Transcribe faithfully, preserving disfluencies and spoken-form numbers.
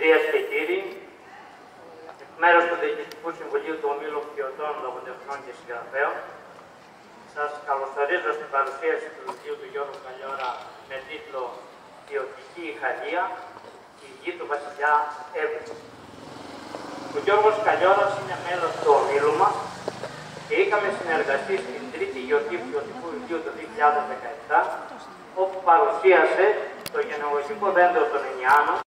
Κυρίες και κύριοι, εκ μέρους του Διοικητικού Συμβουλίου του Ομίλου Ποιοτών, Λογοτεχνών και Συγγραφέων, σας καλωσορίζω στην παρουσίαση του βιβλίου του Γιώργου Καλιώρα με τίτλο «Ποιοτική Ηχαλία, η γη του βασιλιά Εύη». Ο Γιώργος Καλιώρας είναι μέλος του ομίλου μας και είχαμε συνεργαστεί στην τρίτη γιορτή ποιοτικού βιβλίου το δύο χιλιάδες δεκαεπτά, όπου παρουσίασε το γενεολογικό δέντρο των Ενιάνων